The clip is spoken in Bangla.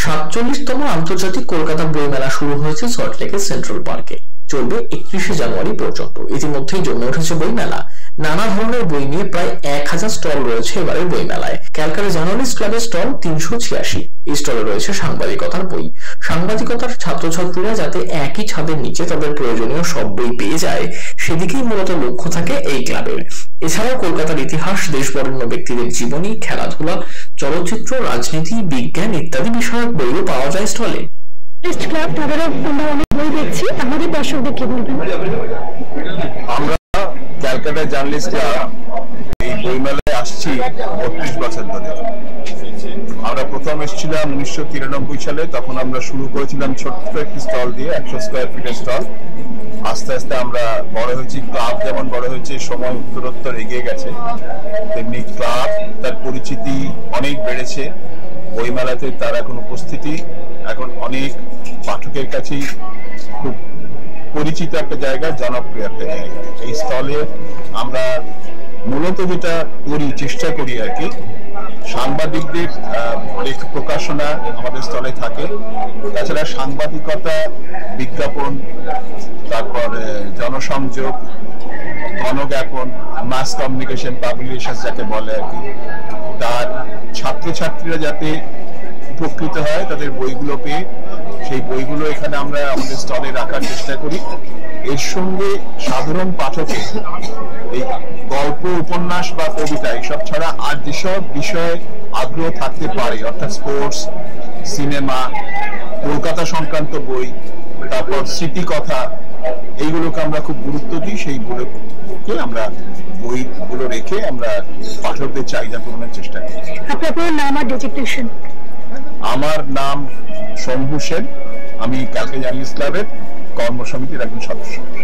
47তম আন্তর্জাতিক কলকাতা বইমেলা শুরু হয়েছে সল্টলেকের সেন্ট্রাল পার্কে। চলবে 31শে জানুয়ারি পর্যন্ত। ইতিমধ্যেই জমে উঠেছে বইমেলা। নানা ধরনের বই নিয়ে প্রায় 1000 স্টল রয়েছে এবারে বইমেলায়। ক্যালকাটা জার্নালিস্ট ক্লাবের স্টল 386। এই স্টলে রয়েছে সাংবাদিকতার বই। সাংবাদিকতার ছাত্রছাত্রীরা যাতে একই ছাদের নিচে তাদের প্রয়োজনীয় সব বই পেয়ে যায়, সেদিকেই মূলত লক্ষ্য থাকে এই ক্লাবের। এছাড়াও কলকাতার ইতিহাস, দেশবরেণ্য ব্যক্তিদের জীবনী, খেলাধুলা, চলচ্চিত্র, রাজনীতি, বিজ্ঞান ইত্যাদি বিষয়ক বইও পাওয়া যায় স্টলে। ক্লাব তাদেরও আমরা অনেক বই দেখছি, আমাদের দর্শকদের কি বলবেন? আমরা ক্যালকাটা জার্নালিস্ট ক্লাব এই বইমেলায় আসছি 32 বছর ধরে। আমরা প্রথম এসেছিলাম 1993 সালে। তখন আমরা শুরু করেছিলাম ছোট্ট একটি স্টল দিয়ে, 100 স্কোয়ার ফিটের স্টল। আস্তে আস্তে আমরা বড় হয়েছি। ক্লাব যেমন বড় হয়েছে, সময় উত্তরোত্তর এগিয়ে গেছে, তেমনি ক্লাব তার পরিচিতি অনেক বেড়েছে। বইমেলাতে তার এখন উপস্থিতি এখন অনেক পাঠকের কাছেই খুব পরিচিত একটা জায়গা, জনপ্রিয় একটা জায়গা। এই স্টলে আমরা মূলত যেটা করি, চেষ্টা করি আর কি, সাংবাদিকদের প্রকাশনা আমাদের স্টলে থাকে। তাছাড়া সাংবাদিকতা, বিজ্ঞাপন, তারপর জনসংযোগ, গণজ্ঞাপন, মাস কমিউনিকেশন, পাবলিকেশন যাকে বলে আর কি, তার ছাত্রছাত্রীরা যাতে উপকৃত হয় তাদের বইগুলো পেয়ে, সেই বইগুলো এখানে আমরা আমাদের স্টলে রাখার চেষ্টা করি। এর সঙ্গে সাধারণ পাঠকে এই গল্প, উপন্যাস বা কবিতা এইসব ছাড়া আর যেসব বিষয়ে আগ্রহ থাকতে পারে, অর্থাৎ স্পোর্টস, সিনেমা, কলকাতা সংক্রান্ত বই, তারপর স্মৃতি কথা, এইগুলোকে আমরা খুব গুরুত্ব দিই। সেইগুলোকে আমরা বইগুলো রেখে আমরা পাঠকদের চাহিদা পূরণের চেষ্টা করি। আপনার নাম আর ডেজিগনেশন? আমার নাম শম্ভু সেন। আমি ক্যালকাটা জার্নালিস্ট ক্লাবের কর্মসমিতির একজন সদস্য।